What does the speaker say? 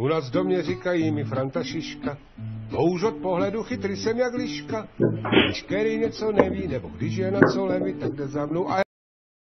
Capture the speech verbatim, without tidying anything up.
U nás v domě říkají mi Franta Šiška, bo už od pohledu chytrý jsem jak liška. Když který něco neví, nebo když je na co levit, tak jde za mnou a